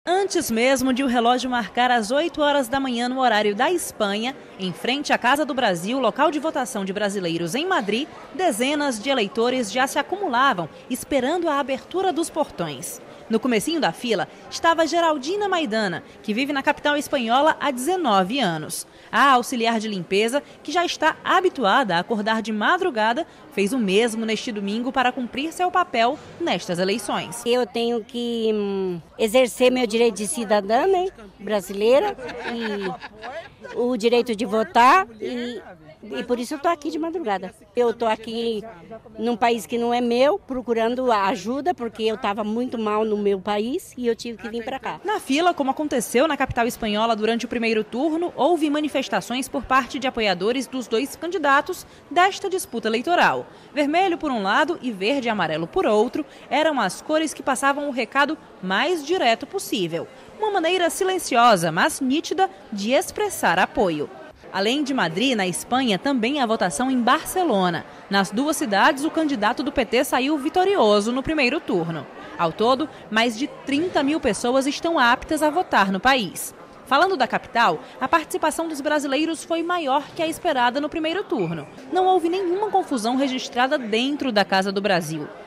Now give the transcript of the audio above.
Antes mesmo de o relógio marcar as 8 horas da manhã no horário da Espanha, em frente à Casa do Brasil, local de votação de brasileiros em Madrid, dezenas de eleitores já se acumulavam, esperando a abertura dos portões. No comecinho da fila estava Geraldina Maidana, que vive na capital espanhola há 19 anos. A auxiliar de limpeza, que já está habituada a acordar de madrugada, fez o mesmo neste domingo para cumprir seu papel nestas eleições. Eu tenho que exercer meu direito de cidadã, né, brasileira, e o direito de votar, e por isso eu estou aqui de madrugada. Eu estou aqui num país que não é meu, procurando ajuda, porque eu estava muito mal no meu país e eu tive que vir para cá. Na fila, como aconteceu na capital espanhola durante o primeiro turno, houve manifestações por parte de apoiadores dos dois candidatos desta disputa eleitoral. Vermelho por um lado e verde e amarelo por outro eram as cores que passavam o recado mais direto possível. Uma maneira silenciosa, mas nítida, de expressar apoio. Além de Madrid, na Espanha, também há votação em Barcelona. Nas duas cidades, o candidato do PT saiu vitorioso no primeiro turno. Ao todo, mais de 30 mil pessoas estão aptas a votar no país. Falando da capital, a participação dos brasileiros foi maior que a esperada no primeiro turno. Não houve nenhuma confusão registrada dentro da Casa do Brasil.